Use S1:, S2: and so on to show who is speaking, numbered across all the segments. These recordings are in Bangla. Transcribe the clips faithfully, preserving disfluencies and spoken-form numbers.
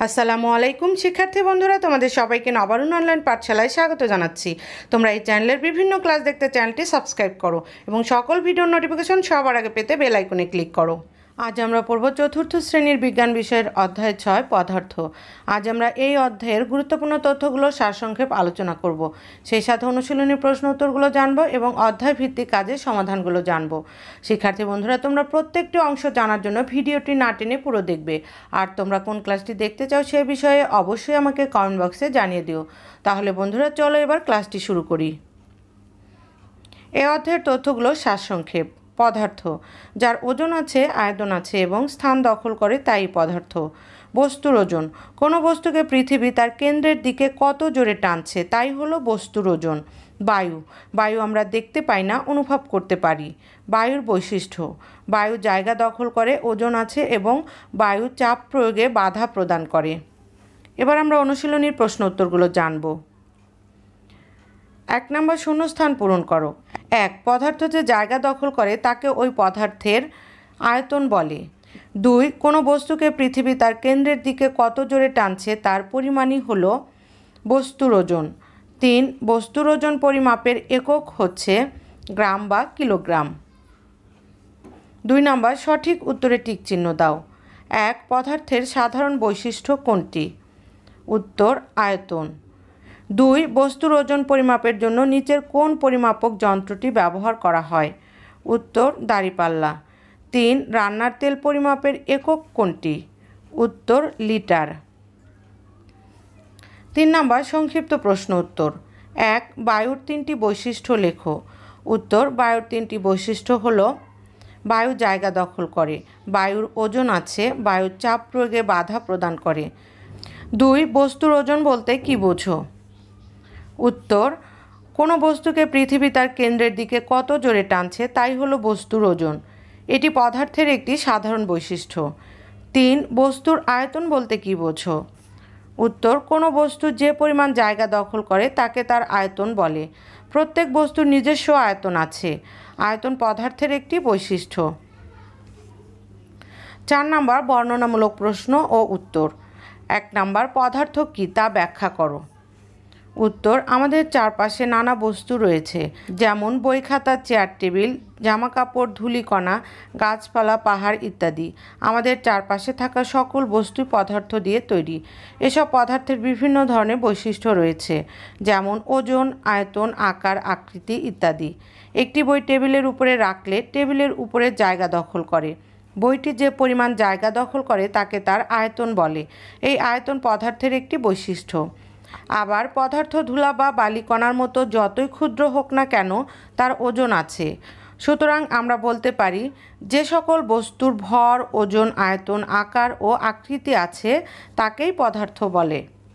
S1: আসসালামু আলাইকুম শিক্ষার্থী বন্ধুরা, তোমাদের সবাইকে নবারুণ অনলাইন পাঠশালায় স্বাগত জানাচ্ছি। তোমরা এই চ্যানেলের বিভিন্ন ক্লাস দেখতে চ্যানেলটি সাবস্ক্রাইব করো এবং সকল ভিডিওর নোটিফিকেশন সবার আগে পেতে বেল আইকনে ক্লিক করো। আজ আমরা পড়ব চতুর্থ শ্রেণীর বিজ্ঞান বিষয়ের অধ্যায় ছয় পদার্থ। আজ আমরা এই অধ্যায়ের গুরুত্বপূর্ণ তথ্যগুলো সারসংক্ষেপ আলোচনা করব, সেই সাথে অনুশীলনী প্রশ্ন উত্তরগুলো জানব এবং অধ্যায় ভিত্তিক কাজের সমাধানগুলো জানব। শিক্ষার্থী বন্ধুরা, তোমরা প্রত্যেকটি অংশ জানার জন্য ভিডিওটি না টেনে পুরো দেখবে। আর তোমরা কোন ক্লাসটি দেখতে চাও সে বিষয়ে অবশ্যই আমাকে কমেন্ট বক্সে জানিয়ে দিও। তাহলে বন্ধুরা, চলো এবার ক্লাসটি শুরু করি। এই অধ্যায়ের তথ্যগুলো সারসংক্ষেপ। পদার্থ, যার ওজন আছে, আয়তন আছে এবং স্থান দখল করে তাই পদার্থ। বস্তুর ওজন, কোনো বস্তুকে পৃথিবী তার কেন্দ্রের দিকে কত জোরে টানছে তাই হলো বস্তুর ওজন। বায়ু, বায়ু আমরা দেখতে পাই না, অনুভব করতে পারি। বায়ুর বৈশিষ্ট্য, বায়ু জায়গা দখল করে, ওজন আছে এবং বায়ু চাপ প্রয়োগে বাধা প্রদান করে। এবার আমরা অনুশীলনীর প্রশ্ন উত্তরগুলো জানব। এক নম্বর, শূন্যস্থান পূরণ করো। এক, পদার্থ যে জায়গা দখল করে তাকে ওই পদার্থের আয়তন বলে। দুই, কোনো বস্তুকে পৃথিবী তার কেন্দ্রের দিকে কত জোরে টানছে তার পরিমাণই হলো বস্তুর ওজন। তিন, বস্তুর ওজন পরিমাপের একক হচ্ছে গ্রাম বা কিলোগ্রাম। দুই নম্বর, সঠিক উত্তরে টিক চিহ্ন দাও। এক, পদার্থের সাধারণ বৈশিষ্ট্য কোনটি? উত্তর, আয়তন। দুই, বস্তুর ওজন পরিমাপের জন্য নিচের কোন পরিমাপক যন্ত্রটি ব্যবহার করা হয়? উত্তর, দাঁড়িপাল্লা। তিন, রান্নার তেল পরিমাপের একক কোনটি? উত্তর, লিটার। তিন নম্বর, সংক্ষিপ্ত প্রশ্ন উত্তর। এক, বায়ুর তিনটি বৈশিষ্ট্য লেখো। উত্তর, বায়ুর তিনটি বৈশিষ্ট্য হলো: বায়ু জায়গা দখল করে, বায়ুর ওজন আছে, বায়ুর চাপ প্রয়োগে বাধা প্রদান করে। দুই, বস্তুর ওজন বলতে কী বোঝো? উত্তর, কোনো বস্তুকে পৃথিবী তার কেন্দ্রের দিকে কত জোরে টানছে তাই হলো বস্তুর ওজন। এটি পদার্থের একটি সাধারণ বৈশিষ্ট্য। তিন, বস্তুর আয়তন বলতে কী বোঝো? উত্তর, কোনো বস্তু যে পরিমাণ জায়গা দখল করে তাকে তার আয়তন বলে। প্রত্যেক বস্তুর নিজস্ব আয়তন আছে। আয়তন পদার্থের একটি বৈশিষ্ট্য। চার নম্বর, বর্ণনামূলক প্রশ্ন ও উত্তর। এক নম্বর, পদার্থ কী তা ব্যাখ্যা করো। উত্তর, আমাদের চারপাশে নানা বস্তু রয়েছে, যেমন বই, খাতা, চেয়ার, টেবিল, জামা কাপড়, ধূলিকণা, গাছপালা, পাহাড় ইত্যাদি। আমাদের চারপাশে থাকা সকল বস্তুই পদার্থ দিয়ে তৈরি। এসব পদার্থের বিভিন্ন ধরনের বৈশিষ্ট্য রয়েছে, যেমন ওজন, আয়তন, আকার, আকৃতি ইত্যাদি। একটি বই টেবিলের উপরে রাখলে টেবিলের উপরে জায়গা দখল করে। বইটি যে পরিমাণ জায়গা দখল করে তাকে তার আয়তন বলে। এই আয়তন পদার্থের একটি বৈশিষ্ট্য। আবার পদার্থ ধুলা বা বালিকণার মতো যতই ক্ষুদ্র হোক না কেন তার ওজন আছে। সুতরাং আমরা বলতে পারি যে সকল বস্তুর ভর, ওজন, আয়তন, আকার ও আকৃতি আছে তাকেই পদার্থ বলে।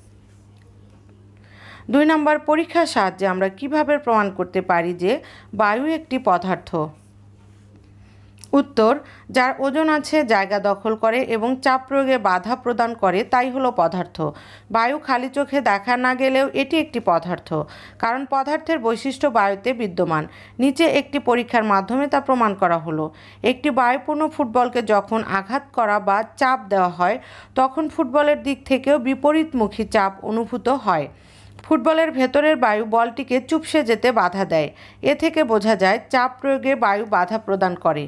S1: দুই নম্বর, পরীক্ষার সাহায্যে আমরা কিভাবে প্রমাণ করতে পারি যে বায়ু একটি পদার্থ? উত্তর, যার ওজন আছে, জায়গা দখল করে এবং চাপ প্রয়োগে বাধা প্রদান করে তাই হলো পদার্থ। বায়ু খালি চোখে দেখা না গেলেও এটি একটি পদার্থ, কারণ পদার্থের বৈশিষ্ট্য বায়ুতে বিদ্যমান। নিচে একটি পরীক্ষার মাধ্যমে তা প্রমাণ করা হলো। একটি বায়ুপূর্ণ ফুটবলকে যখন আঘাত করা বা চাপ দেওয়া হয় তখন ফুটবলের দিক থেকেও বিপরীতমুখী চাপ অনুভূত হয়। ফুটবলের ভেতরের বায়ু বলটিকে চুপসে যেতে বাধা দেয়। এ থেকে বোঝা যায় চাপ প্রয়োগে বায়ু বাধা প্রদান করে।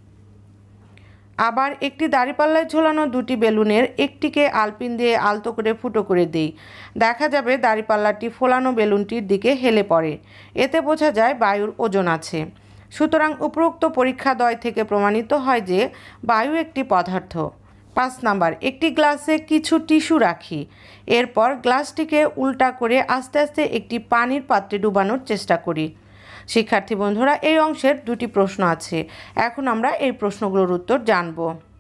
S1: আবার একটি দাঁড়িপাল্লায় ঝোলানো দুটি বেলুনের একটিকে আলপিন দিয়ে আলতো করে ফুটো করে দিই। দেখা যাবে দাঁড়িপাল্লাটি ফোলানো বেলুনটির দিকে হেলে পড়ে। এতে বোঝা যায় বায়ুর ওজন আছে। সুতরাং উপরোক্ত পরীক্ষাদ্বয় থেকে প্রমাণিত হয় যে বায়ু একটি পদার্থ। পাঁচ নাম্বার, একটি গ্লাসে কিছু টিস্যু রাখি। এরপর গ্লাসটিকে উল্টা করে আস্তে আস্তে একটি পানির পাত্রে ডুবানোর চেষ্টা করি। শিক্ষার্থী বন্ধুরা, এই অংশের দুটি প্রশ্ন আছে। এখন আমরা এই প্রশ্নগুলোর উত্তর জানব।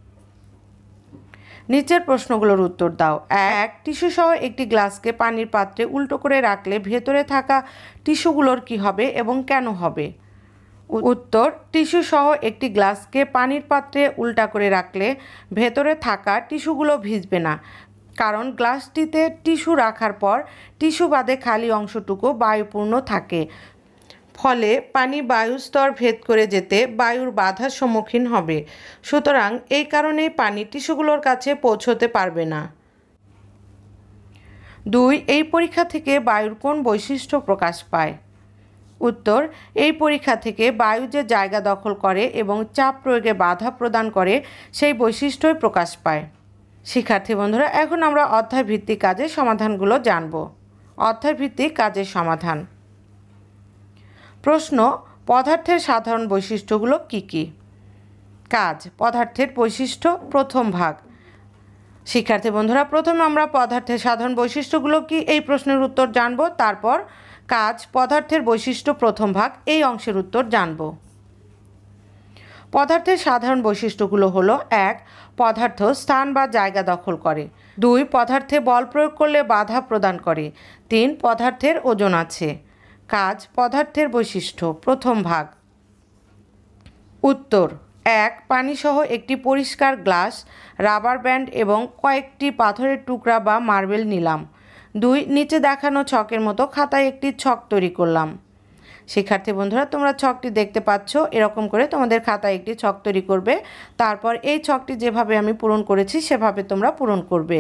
S1: নিচের প্রশ্নগুলোর উত্তর দাও। এক, টিস্যু সহ একটি গ্লাসকে পানির পাত্রে উল্টো করে রাখলে ভেতরে থাকা টিস্যুগুলোর কি হবে এবং কেন হবে? উত্তর, টিস্যু সহ একটি গ্লাসকে পানির পাত্রে উল্টা করে রাখলে ভেতরে থাকা টিস্যুগুলো ভিজবে না, কারণ গ্লাসটিতে টিস্যু রাখার পর টিস্যু বাদে খালি অংশটুকু বায়ুপূর্ণ থাকে। ফলে পানি বায়ুস্তর ভেদ করে যেতে বায়ুর বাধার সম্মুখীন হবে। সুতরাং এই কারণেই পানি টিস্যুগুলোর কাছে পৌঁছতে পারবে না। দুই, এই পরীক্ষা থেকে বায়ুর কোন বৈশিষ্ট্য প্রকাশ পায়? উত্তর, এই পরীক্ষা থেকে বায়ু যে জায়গা দখল করে এবং চাপ প্রয়োগে বাধা প্রদান করে সেই বৈশিষ্ট্যই প্রকাশ পায়। শিক্ষার্থী বন্ধুরা, এখন আমরা অধ্যায় ভিত্তিক কাজের সমাধানগুলো জানব। অধ্যায় ভিত্তিক কাজের সমাধান। প্রশ্ন, পদার্থের সাধারণ বৈশিষ্ট্যগুলো কি কি? কাজ, পদার্থের বৈশিষ্ট্য প্রথম ভাগ। শিক্ষার্থী বন্ধুরা, প্রথমে আমরা পদার্থের সাধারণ বৈশিষ্ট্যগুলো কি এই প্রশ্নের উত্তর জানব। তারপর কাজ, পদার্থের বৈশিষ্ট্য প্রথম ভাগ এই অংশের উত্তর জানব। পদার্থের সাধারণ বৈশিষ্ট্যগুলো হলো: এক, পদার্থ স্থান বা জায়গা দখল করে। দুই, পদার্থে বল প্রয়োগ করলে বাধা প্রদান করে। তিন, পদার্থের ওজন আছে। কাজ, পদার্থের বৈশিষ্ট্য প্রথম ভাগ। উত্তর: এক, পানিসহ একটি পরিষ্কার গ্লাস, রাবার ব্যান্ড এবং কয়েকটি পাথরের টুকরা বা মার্বেল নিলাম। দুই, নিচে দেখানো ছকের মতো খাতায় একটি ছক তৈরি করলাম। শিক্ষার্থী বন্ধুরা, তোমরা ছকটি দেখতে পাচ্ছ। এরকম করে তোমাদের খাতায় একটি ছক তৈরি করবে। তারপর এই ছকটি যেভাবে আমি পূরণ করেছি সেভাবে তোমরা পূরণ করবে।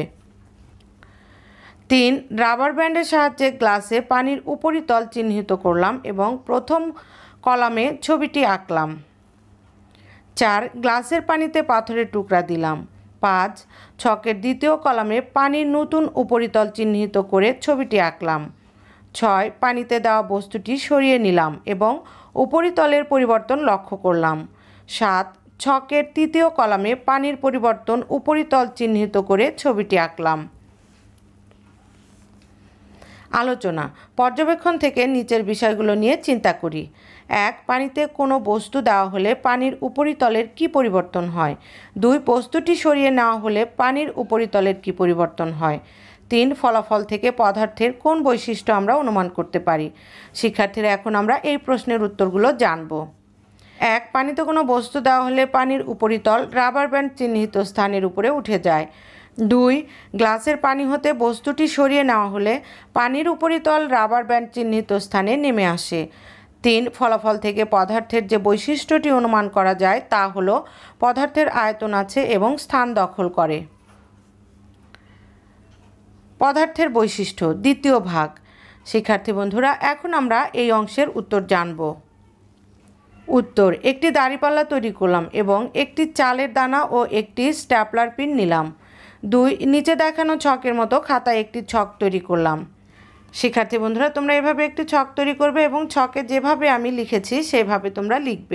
S1: তিন, রাবার ব্যান্ডের সাহায্যে গ্লাসে পানির উপরিতল চিহ্নিত করলাম এবং প্রথম কলামে ছবিটি আঁকলাম। চার, গ্লাসের পানিতে পাথরের টুকরা দিলাম। পাঁচ, ছকের দ্বিতীয় কলামে পানির নতুন উপরিতল চিহ্নিত করে ছবিটি আঁকলাম। ছয়, পানিতে দেওয়া বস্তুটি সরিয়ে নিলাম এবং উপরিতলের পরিবর্তন লক্ষ্য করলাম। সাত, ছকের তৃতীয় কলামে পানির পরিবর্তন উপরিতল চিহ্নিত করে ছবিটি আঁকলাম। আলোচনা, পর্যবেক্ষণ থেকে নিচের বিষয়গুলো নিয়ে চিন্তা করি। এক, পানিতে কোনো বস্তু দেওয়া হলে পানির উপরিতলের কী পরিবর্তন হয়? দুই, বস্তুটি সরিয়ে নেওয়া হলে পানির উপরিতলের কী পরিবর্তন হয়? তিন, ফলাফল থেকে পদার্থের কোন বৈশিষ্ট্য আমরা অনুমান করতে পারি? শিক্ষার্থীরা, এখন আমরা এই প্রশ্নের উত্তরগুলো জানব। এক, পানিতে কোনো বস্তু দেওয়া হলে পানির উপরিতল রাবার ব্যান্ড চিহ্নিত স্থানের উপরে উঠে যায়। দুই, গ্লাসের পানি হতে বস্তুটি সরিয়ে নেওয়া হলে পানির উপরিতল রাবার ব্যান্ড চিহ্নিত স্থানে নেমে আসে। তিন, ফলাফল থেকে পদার্থের যে বৈশিষ্ট্যটি অনুমান করা যায় তা হলো পদার্থের আয়তন আছে এবং স্থান দখল করে। পদার্থের বৈশিষ্ট্য দ্বিতীয় ভাগ। শিক্ষার্থী বন্ধুরা, এখন আমরা এই অংশের উত্তর জানব। উত্তর: একটি দাঁড়িপাল্লা তৈরি করলাম এবং একটি চালের দানা ও একটি স্ট্যাপলার পিন নিলাম। দুই, নিচে দেখানো ছকের মতো খাতায় একটি ছক তৈরি করলাম। শিক্ষার্থী বন্ধুরা, তোমরা এভাবে একটি ছক তৈরি করবে এবং ছকে যেভাবে আমি লিখেছি সেভাবে তোমরা লিখবে।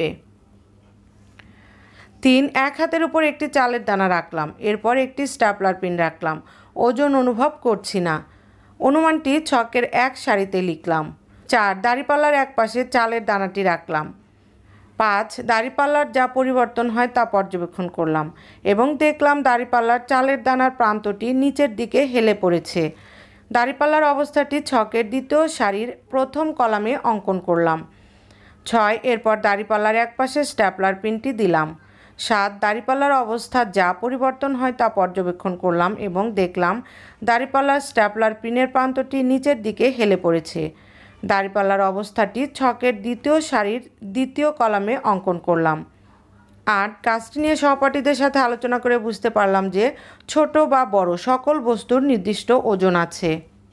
S1: তিন, এক হাতের উপর একটি চালের দানা রাখলাম, এরপর একটি স্ট্যাপলার পিন রাখলাম। ওজন অনুভব করছি না। অনুমানটি ছকের এক সারিতে লিখলাম। চার, দাঁড়িপাল্লার এক পাশে চালের দানাটি রাখলাম। পাঁচ, দাঁড়িপাল্লার যা পরিবর্তন হয় তা পর্যবেক্ষণ করলাম এবং দেখলাম দাঁড়িপাল্লার চালের দানার প্রান্তটি নিচের দিকে হেলে পড়েছে। দাঁড়িপাল্লার অবস্থাটি ছকের দ্বিতীয় সারির প্রথম কলামে অঙ্কন করলাম। ছয়, এরপর দাঁড়িপাল্লার এক পাশে স্ট্যাপলার পিনটি দিলাম। সাত, দাঁড়িপাল্লার অবস্থা যা পরিবর্তন হয় তা পর্যবেক্ষণ করলাম এবং দেখলাম দাঁড়িপাল্লার স্ট্যাপলার পিনের প্রান্তটি নিচের দিকে হেলে পড়েছে। দাঁড়িপাল্লার অবস্থাটি ছকের দ্বিতীয় সারির দ্বিতীয় কলামে অঙ্কন করলাম। আট, কাজটি নিয়ে সহপাঠীদের সাথে আলোচনা করে বুঝতে পারলাম যে ছোট বা বড় সকল বস্তুর নির্দিষ্ট ওজন আছে।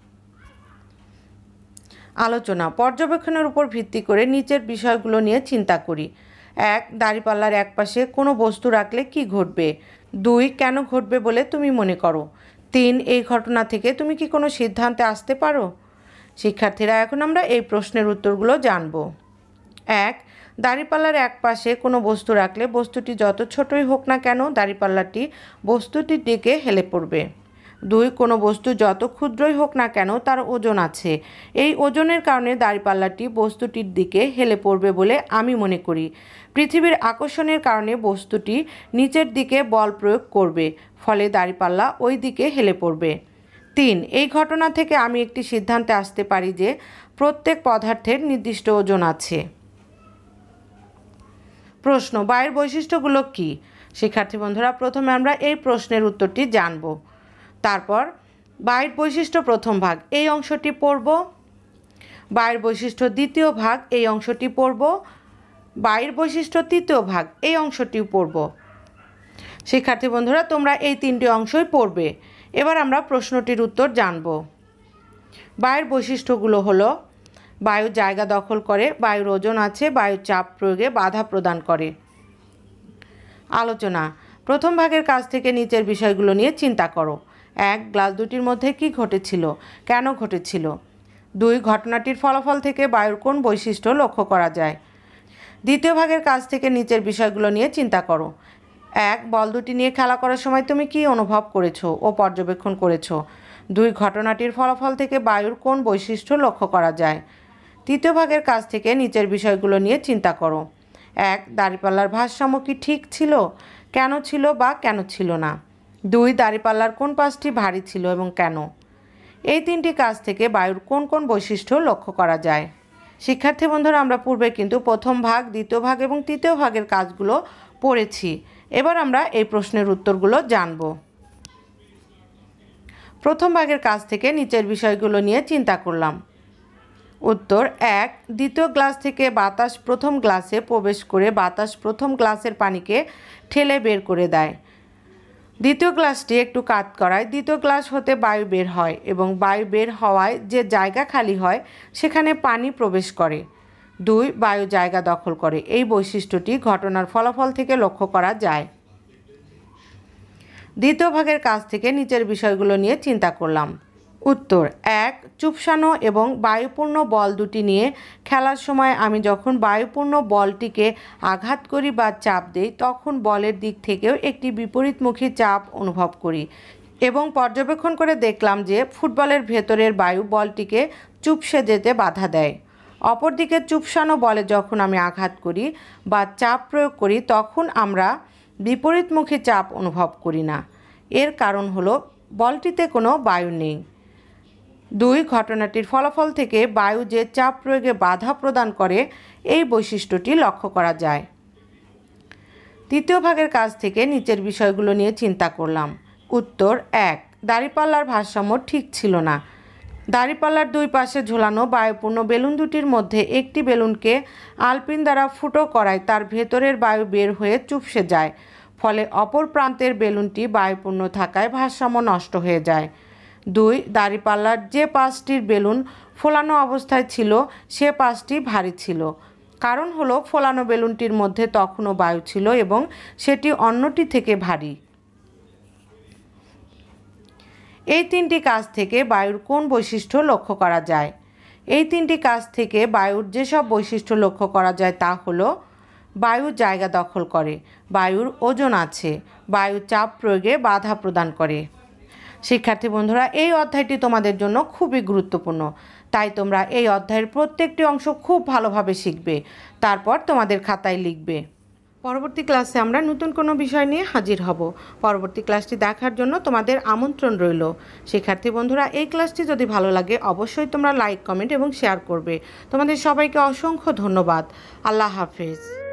S1: আলোচনা, পর্যবেক্ষণের উপর ভিত্তি করে নিচের বিষয়গুলো নিয়ে চিন্তা করি। এক, দাঁড়িপাল্লার এক পাশে কোনো বস্তু রাখলে কি ঘটবে? দুই, কেন ঘটবে বলে তুমি মনে করো? তিন, এই ঘটনা থেকে তুমি কি কোনো সিদ্ধান্তে আসতে পারো? শিক্ষার্থীরা, এখন আমরা এই প্রশ্নের উত্তরগুলো জানব। এক, দাঁড়িপাল্লার এক পাশে কোনো বস্তু রাখলে বস্তুটি যত ছোটই হোক না কেন দাঁড়িপাল্লাটি বস্তুটির দিকে হেলে পড়বে। দুই, কোনো বস্তু যত ক্ষুদ্রই হোক না কেন তার ওজন আছে। এই ওজনের কারণে দাঁড়িপাল্লাটি বস্তুটির দিকে হেলে পড়বে বলে আমি মনে করি। পৃথিবীর আকর্ষণের কারণে বস্তুটি নিচের দিকে বল প্রয়োগ করবে, ফলে দাঁড়িপাল্লা ওই দিকে হেলে পড়বে। তিন, এই ঘটনা থেকে আমি একটি সিদ্ধান্তে আসতে পারি যে প্রত্যেক পদার্থের নির্দিষ্ট ওজন আছে। প্রশ্ন, বায়ুর বৈশিষ্ট্যগুলো কী? শিক্ষার্থী বন্ধুরা, প্রথমে আমরা এই প্রশ্নের উত্তরটি জানব। তারপর বায়ুর বৈশিষ্ট্য প্রথম ভাগ এই অংশটি পড়ব। বায়ুর বৈশিষ্ট্য দ্বিতীয় ভাগ এই অংশটি পড়ব। বায়ুর বৈশিষ্ট্য তৃতীয় ভাগ এই অংশটিও পড়ব। শিক্ষার্থী বন্ধুরা, তোমরা এই তিনটি অংশই পড়বে। এবার আমরা প্রশ্নটির উত্তর জানব। বায়ুর বৈশিষ্ট্যগুলো হলো বায়ু জায়গা দখল করে, বায়ুর ওজন আছে, বায়ু চাপ প্রয়োগে বাধা প্রদান করে। আলোচনা। প্রথম ভাগের কাজ থেকে নিচের বিষয়গুলো নিয়ে চিন্তা করো। এক, গ্লাস দুটির মধ্যে কি ঘটেছিল, কেন ঘটেছিল? দুই, ঘটনাটির ফলাফল থেকে বায়ুর কোন বৈশিষ্ট্য লক্ষ্য করা যায়? দ্বিতীয় ভাগের কাজ থেকে নিচের বিষয়গুলো নিয়ে চিন্তা করো। এক, বল দুটি নিয়ে খেলা করার সময় তুমি কি অনুভব করেছো ও পর্যবেক্ষণ করেছো? দুই, ঘটনাটির ফলাফল থেকে বায়ুর কোন বৈশিষ্ট্য লক্ষ্য করা যায়? তৃতীয় ভাগের কাজ থেকে নিচের বিষয়গুলো নিয়ে চিন্তা করো। এক, দাঁড়িপাল্লার ভারসাম্য কি ঠিক ছিল, কেন ছিল বা কেন ছিল না? দুই, দাঁড়িপাল্লার কোন পাশটি ভারী ছিল এবং কেন? এই তিনটি কাজ থেকে বায়ুর কোন কোন বৈশিষ্ট্য লক্ষ্য করা যায়? শিক্ষার্থী বন্ধুরা, আমরা পূর্বে কিন্তু প্রথম ভাগ, দ্বিতীয় ভাগ এবং তৃতীয় ভাগের কাজগুলো পড়েছি। এবার আমরা এই প্রশ্নের উত্তরগুলো জানব। প্রথম ভাগের কাজ থেকে নিচের বিষয়গুলো নিয়ে চিন্তা করলাম। উত্তর এক, দ্বিতীয় গ্লাস থেকে বাতাস প্রথম গ্লাসে প্রবেশ করে বাতাস প্রথম গ্লাসের পানিকে ঠেলে বের করে দেয়। দ্বিতীয় গ্লাসটি একটু কাত করায় দ্বিতীয় গ্লাস হতে বায়ু বের হয় এবং বায়ু বের হওয়ায় যে জায়গা খালি হয় সেখানে পানি প্রবেশ করে। দুই, বায়ু জায়গা দখল করে। এই বৈশিষ্ট্যটি ঘটনার ফলাফল থেকে লক্ষ্য করা যায়। দ্বিতীয় ভাগের কাজ থেকে নিচের বিষয়গুলো নিয়ে চিন্তা করলাম। উত্তর এক, চুপসানো এবং বায়ুপূর্ণ বল দুটি নিয়ে খেলার সময় আমি যখন বায়ুপূর্ণ বলটিকে আঘাত করি বা চাপ দিই তখন বলের দিক থেকেও একটি বিপরীতমুখী চাপ অনুভব করি এবং পর্যবেক্ষণ করে দেখলাম যে ফুটবলের ভেতরের বায়ু বলটিকে চুপসে যেতে বাধা দেয়। অপরদিকে চুপসানো বলে যখন আমি আঘাত করি বা চাপ প্রয়োগ করি তখন আমরা বিপরীতমুখী চাপ অনুভব করি না। এর কারণ হলো বলটিতে কোনো বায়ু নেই। দুই, ঘটনাটির ফলাফল থেকে বায়ু যে চাপ প্রয়োগে বাধা প্রদান করে এই বৈশিষ্ট্যটি লক্ষ্য করা যায়। তৃতীয় ভাগের কাজ থেকে নিচের বিষয়গুলো নিয়ে চিন্তা করলাম। উত্তর এক, দাঁড়িপাল্লার ভারসাম্য ঠিক ছিল না। দাঁড়িপাল্লার দুই পাশে ঝোলানো বায়ুপূর্ণ বেলুন দুটির মধ্যে একটি বেলুনকে আলপিন দ্বারা ফুটো করায় তার ভেতরের বায়ু বের হয়ে চুপসে যায়, ফলে অপর প্রান্তের বেলুনটি বায়ুপূর্ণ থাকায় ভারসাম্য নষ্ট হয়ে যায়। দুই, দাঁড়িপাল্লার যে পাশটির বেলুন ফোলানো অবস্থায় ছিল সে পাশটি ভারী ছিল। কারণ হলো ফোলানো বেলুনটির মধ্যে তখনও বায়ু ছিল এবং সেটি অন্যটি থেকে ভারী। এই তিনটি কাজ থেকে বায়ুর কোন বৈশিষ্ট্য লক্ষ্য করা যায়? এই তিনটি কাজ থেকে বায়ুর যেসব বৈশিষ্ট্য লক্ষ্য করা যায় তা হলো বায়ু জায়গা দখল করে, বায়ুর ওজন আছে, বায়ু চাপ প্রয়োগে বাধা প্রদান করে। শিক্ষার্থী বন্ধুরা, এই অধ্যায়টি তোমাদের জন্য খুবই গুরুত্বপূর্ণ, তাই তোমরা এই অধ্যায়ের প্রত্যেকটি অংশ খুব ভালোভাবে শিখবে, তারপর তোমাদের খাতায় লিখবে। পরবর্তী ক্লাসে আমরা নতুন কোনো বিষয় নিয়ে হাজির হব। পরবর্তী ক্লাসটি দেখার জন্য তোমাদের আমন্ত্রণ রইল। শিক্ষার্থী বন্ধুরা, এই ক্লাসটি যদি ভালো লাগে অবশ্যই তোমরা লাইক, কমেন্ট এবং শেয়ার করবে। তোমাদের সবাইকে অসংখ্য ধন্যবাদ। আল্লাহ হাফেজ।